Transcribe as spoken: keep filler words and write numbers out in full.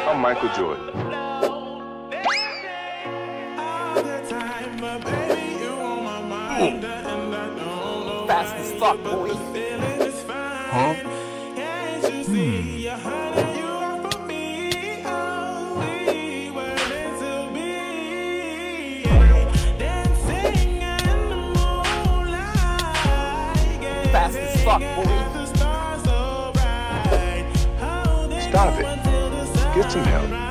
I'm Michael Jordan. Fast as fuck, boy. Huh? Hmm. Fast as fuck, boy. Stop it. Get some help.